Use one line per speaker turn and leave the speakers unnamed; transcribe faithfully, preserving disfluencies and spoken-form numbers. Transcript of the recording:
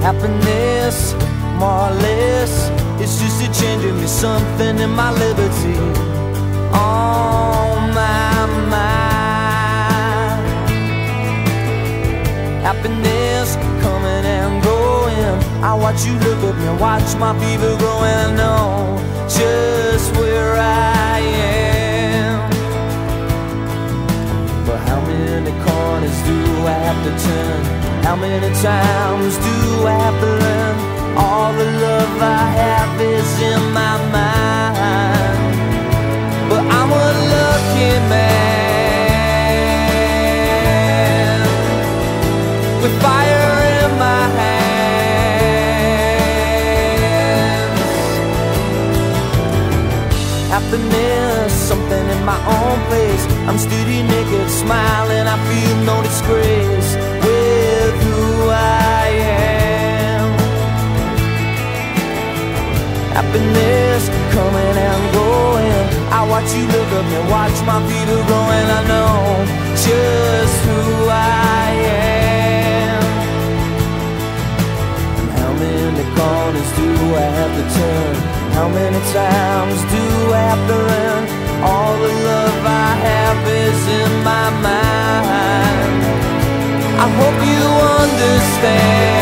Happiness, more or less, it's just a changing me something in my liberty. On my mind, happiness coming and going. I watch you look at me, watch my fever growing. I know just where I am, but how many corners do I have to turn? How many times do I have to learn? All the love I have is in my mind, but I'm a lucky man with fire in my hands. Happiness, something in my own place. I'm steady naked, smiling, I feel no disgrace with who I am. Happiness coming and going. I watch you look at me, watch my fever growing. I know just who I am. And how many corners do I have to turn? How many times do I have to learn? All the love I have is in my mind. I hope you understand.